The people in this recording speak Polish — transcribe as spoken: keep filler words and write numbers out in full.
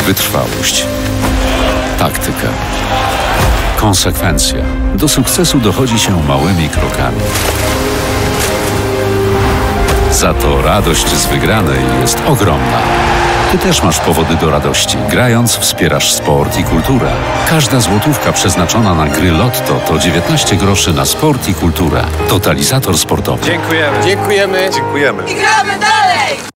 Wytrwałość. Taktyka. Konsekwencja. Do sukcesu dochodzi się małymi krokami. Za to radość z wygranej jest ogromna. Ty też masz powody do radości. Grając wspierasz sport i kulturę. Każda złotówka przeznaczona na gry Lotto to dziewiętnaście groszy na sport i kulturę. Totalizator sportowy. Dziękujemy. Dziękujemy. Dziękujemy. I gramy dalej!